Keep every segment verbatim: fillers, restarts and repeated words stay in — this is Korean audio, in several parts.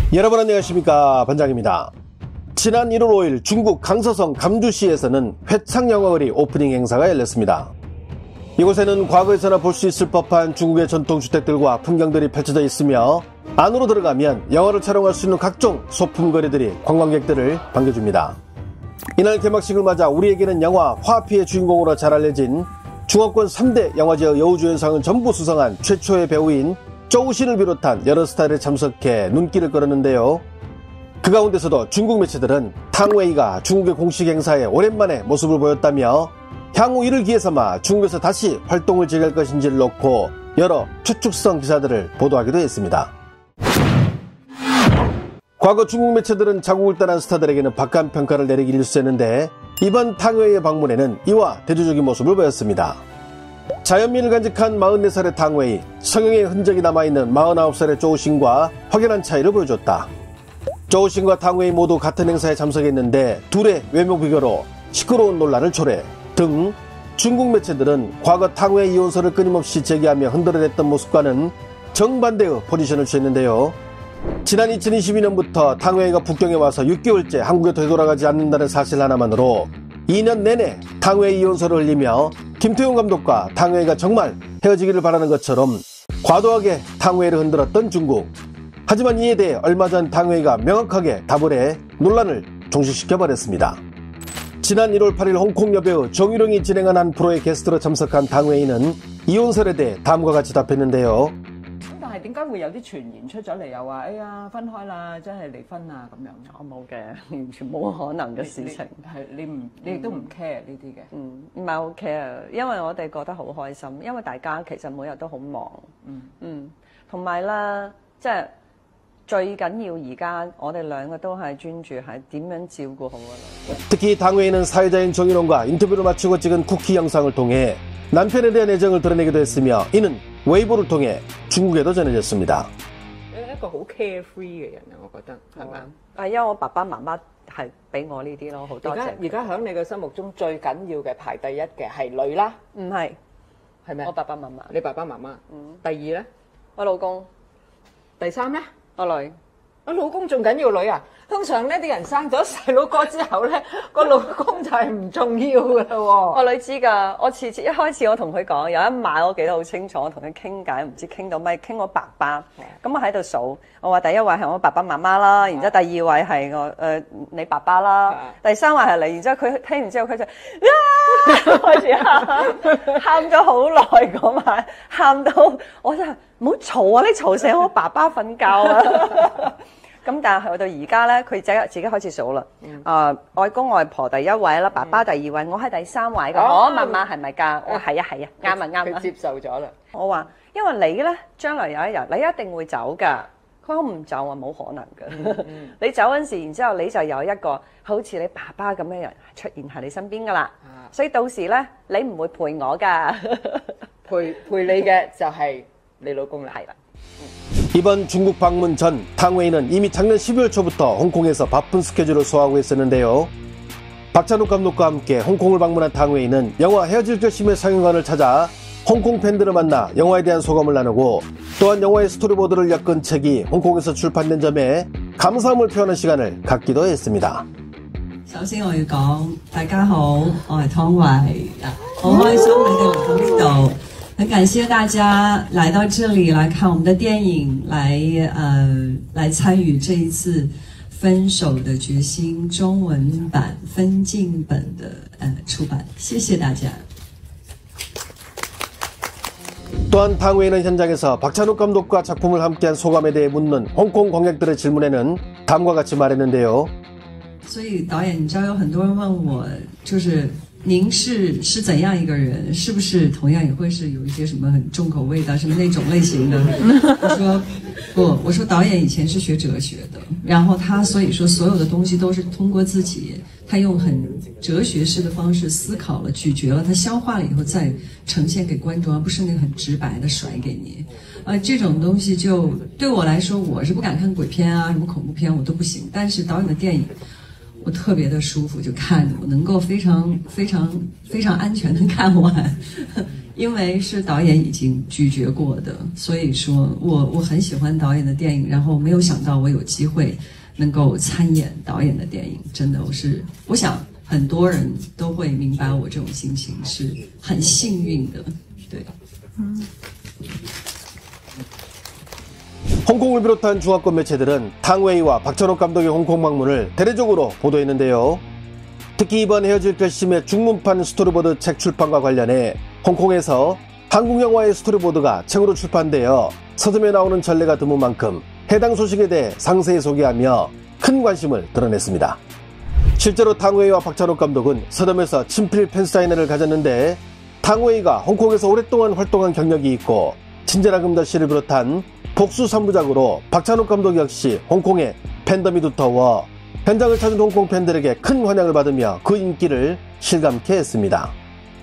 여러분 안녕하십니까, 반장입니다. 지난 일월 오일 중국 강서성 감주시에서는 회창영화거리 오프닝 행사가 열렸습니다. 이곳에는 과거에서나 볼 수 있을 법한 중국의 전통주택들과 풍경들이 펼쳐져 있으며 안으로 들어가면 영화를 촬영할 수 있는 각종 소품거리들이 관광객들을 반겨줍니다. 이날 개막식을 맞아 우리에게는 영화 화피의 주인공으로 잘 알려진 중화권 삼 대 영화제의 여우주연상을 전부 수상한 최초의 배우인 쪼우신을 비롯한 여러 스타들이 참석해 눈길을 끌었는데요. 그 가운데서도 중국 매체들은 탕웨이가 중국의 공식 행사에 오랜만에 모습을 보였다며 향후 이를 기해 삼아 중국에서 다시 활동을 재개할 것인지를 놓고 여러 추측성 기사들을 보도하기도 했습니다. 과거 중국 매체들은 자국을 떠난 스타들에게는 박한 평가를 내리기 일쑤했는데 이번 탕웨이의 방문에는 이와 대조적인 모습을 보였습니다. 자연미를 간직한 마흔네 살의 탕웨이, 성형의 흔적이 남아있는 마흔아홉 살의 쪼우신과 확연한 차이를 보여줬다. 쪼우신과 탕웨이 모두 같은 행사에 참석했는데 둘의 외모 비교로 시끄러운 논란을 초래 등 중국 매체들은 과거 탕웨이 이혼설을 끊임없이 제기하며 흔들어댔던 모습과는 정반대의 포지션을 취했는데요. 지난 이천이십이 년부터 탕웨이가 북경에 와서 육 개월째 한국에 되돌아가지 않는다는 사실 하나만으로 이 년 내내 탕웨이 이혼설을 흘리며 김태용 감독과 탕웨이가 정말 헤어지기를 바라는 것처럼 과도하게 탕웨이를 흔들었던 중국. 하지만 이에 대해 얼마 전 탕웨이가 명확하게 답을 해 논란을 종식시켜버렸습니다. 지난 일월 팔일 홍콩 여배우 정유령이 진행한 한 프로의 게스트로 참석한 탕웨이는 이혼설에 대해 다음과 같이 답했는데요. 但係點解會有啲傳言出咗嚟，又話哎呀分開啦，真係離婚啊咁樣？我冇嘅，完全冇可能嘅事情。係你唔你亦都唔 care 呢啲嘅。嗯，唔係好 care， 因為我哋覺得好開心，因為大家其實每日都好忙。嗯嗯，同埋啦，即係最緊要而家我哋兩個都係專注係點樣照顧好個女。 특히 탕웨이는 사회자인 정유령과 인터뷰를 마치고 찍은 쿠키 영상을 통해 남편에 대한 애정을 드러내기도 했으며 이는 웨이보를 통해 중국에도 전해졌습니다. 一個好 carefree 嘅人啊，我覺得係咪？ 係因為我爸爸媽媽係俾我呢啲咯，好多謝。 而家而家喺你嘅心目中最緊要嘅排第一嘅係女啦， 唔係係咪？ 我爸爸媽媽。 你爸爸媽媽。嗯。第二咧， 我老公。 第三咧， 我女。 我老公仲緊要女啊！通常呢啲人生咗細佬哥之後咧，個老公就係唔重要噶啦喎。 我女知㗎，我次次一開始我同佢講，有一晚我記得好清楚，我同佢傾偈，唔知傾到咩，傾我爸爸。咁我喺度數，我話第一位係我爸爸媽媽啦，然之後第二位係我誒、呃、你爸爸啦，第三位係你，然之後佢聽完之後佢就啊開始喊，喊咗好耐嗰晚，喊到我真係唔好嘈啊！你嘈醒我爸爸瞓覺啊！咁但係去到而家咧，佢自己自己開始數啦。啊、呃，外公外婆第一位啦，爸爸第二位，我係第三位㗎。我媽媽係咪㗎？我係啊係啊，啱啊啱啊。 佢接受咗啦。 我話因為你咧，將來有一日你一定會走㗎。佢話我唔走啊，冇可能㗎。嗯嗯、你走嗰時，然之後你就有一個好似你爸爸咁嘅人出現喺你身邊㗎啦。啊、所以到時咧，你唔會陪我㗎。 陪陪你嘅就係你老公啦。係啦。 이번 중국 방문 전 탕웨이는 이미 작년 십이월 초부터 홍콩에서 바쁜 스케줄을 소화하고 있었는데요. 박찬욱 감독과 함께 홍콩을 방문한 탕웨이는 영화 헤어질 결심의 상영관을 찾아 홍콩 팬들을 만나 영화에 대한 소감을 나누고 또한 영화의 스토리보드를 엮은 책이 홍콩에서 출판된 점에 감사함을 표하는 시간을 갖기도 했습니다. 首先我要講，大家好，我係湯唯，好開心你哋嚟到呢度。 很感謝大家來到這裡來看我們的電影，來呃來參與這一次《分手的決心》中文版分鏡本的呃出版，謝謝大家。 또한 탕웨이는 현장에서 박찬욱 감독과 작품을 함께한 소감에 대해 묻는 홍콩 관객들의 질문에는 다음과 같이 말했는데요. 所以导演，你知道有很多人問我，就是您是是怎樣一個人？是不是同樣也會是有一些什麼很重口味的，什麼那種類型的？我說不，我說導演以前是學哲學的，然後他所以說所有的東西都是通過自己，他用很哲學式的方式思考了、咀嚼了，他消化了以後再呈現給觀眾，而不是那個很直白的甩給你。呃，這種東西就對我來說，我是不敢看鬼片啊，什麼恐怖片我都不行，但是導演的電影。 我特別的舒服，就看着我能夠非常非常非常安全的看完， 因为是导演已经拒绝过的，所以说我我很喜欢导演的电影，然后没有想到我有机会能够参演导演的电影，真的我是我想很多人都会明白我这种心情是很幸运的，对。嗯。 홍콩을 비롯한 중화권 매체들은 탕웨이와 박찬욱 감독의 홍콩 방문을 대대적으로 보도했는데요. 특히 이번 헤어질 결심의 중문판 스토리보드 책 출판과 관련해 홍콩에서 한국 영화의 스토리보드가 책으로 출판되어 서점에 나오는 전례가 드문 만큼 해당 소식에 대해 상세히 소개하며 큰 관심을 드러냈습니다. 실제로 탕웨이와 박찬욱 감독은 서점에서 친필 팬사인회를 가졌는데 탕웨이가 홍콩에서 오랫동안 활동한 경력이 있고 친절한 금자씨를 비롯한 복수 삼부작으로 박찬욱 감독 역시 홍콩에 팬덤이 두터워 현장을 찾은 홍콩 팬들에게 큰 환영을 받으며 그 인기를 실감케 했습니다.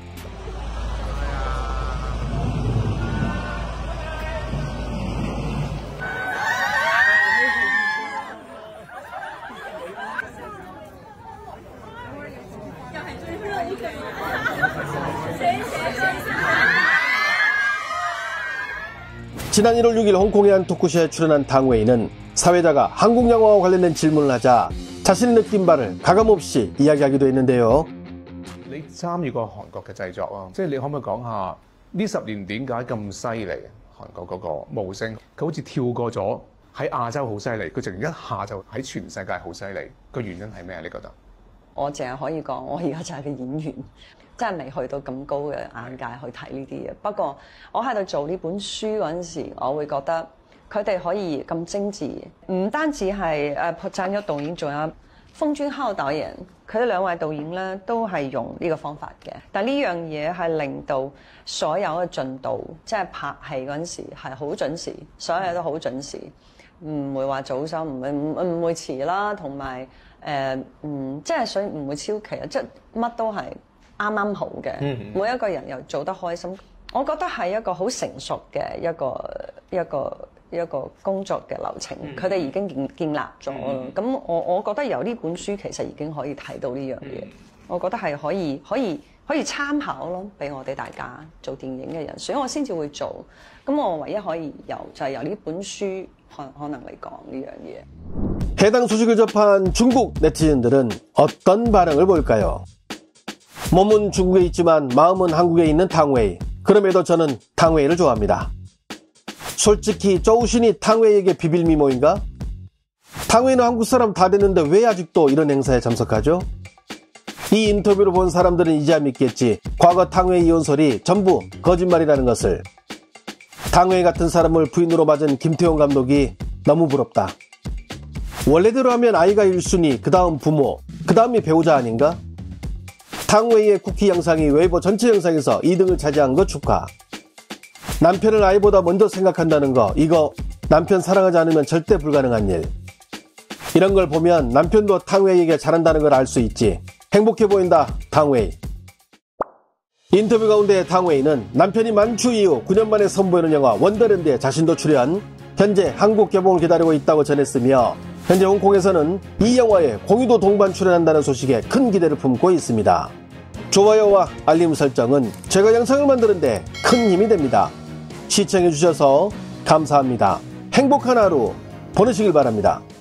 지난 일월 육일 홍콩의 한 토크쇼에 출연한 탕웨이는 사회자가 한국 영화와 관련된 질문을 하자 자신이 느낀 바를 가감없이 이야기하기도 했는데요. 你參與過韓國嘅製作啊，即係你可唔可以講下呢十年點解咁犀利？韓國嗰個無聲，佢好似跳過咗喺亞洲好犀利，佢淨一下就喺全世界好犀利。個原因係咩？你覺得？ 我淨係可以講，我而家就係個演員。 真係未去到咁高嘅眼界去睇呢啲嘢。不過我喺度做呢本書嗰陣時，我會覺得佢哋可以咁精緻，唔單止係誒朴贊郁導演，仲有奉俊昊導演，佢哋兩位導演咧都係用呢個方法嘅。但呢樣嘢係令到所有嘅進度，即係拍戲嗰陣時係好準時，所有嘢都好準時，唔會話早收，唔會唔唔會遲啦，同埋誒嗯，即係所以唔會超期啊，即係乜都係。 啱啱好嘅，每一個人又做得開心，我覺得係一個好成熟嘅一個一個一個工作嘅流程，佢哋已經建建立咗咯。咁我我覺得由呢本書其實已經可以睇到呢樣嘢，我覺得係可以可以可以參考咯，俾我哋大家做電影嘅人，所以我先至會做。咁我唯一可以由就係由呢本書可可能嚟講呢樣嘢。 해당 소식을 접한 중국 네티즌들은 어떤 반응을 보일까요? 몸은 중국에 있지만 마음은 한국에 있는 탕웨이. 그럼에도 저는 탕웨이를 좋아합니다. 솔직히 쪼우신이 탕웨이에게 비빌미모인가? 탕웨이는 한국 사람 다 됐는데 왜 아직도 이런 행사에 참석하죠? 이 인터뷰를 본 사람들은 이제야 믿겠지. 과거 탕웨이 이혼 소리 전부 거짓말이라는 것을. 탕웨이 같은 사람을 부인으로 맞은 김태용 감독이 너무 부럽다. 원래대로 하면 아이가 일 순위, 그 다음 부모, 그 다음이 배우자 아닌가? 탕웨이의 쿠키 영상이 웨이보 전체 영상에서 이 등을 차지한 거 축하. 남편을 아이보다 먼저 생각한다는 거, 이거 남편 사랑하지 않으면 절대 불가능한 일. 이런 걸 보면 남편도 탕웨이에게 잘한다는 걸 알 수 있지. 행복해 보인다, 탕웨이. 인터뷰 가운데 탕웨이는 남편이 만추 이후 구 년 만에 선보이는 영화 원더랜드에 자신도 출연, 현재 한국 개봉을 기다리고 있다고 전했으며 현재 홍콩에서는 이 영화에 공유도 동반 출연한다는 소식에 큰 기대를 품고 있습니다. 좋아요와 알림 설정은 제가 영상을 만드는데 큰 힘이 됩니다. 시청해주셔서 감사합니다. 행복한 하루 보내시길 바랍니다.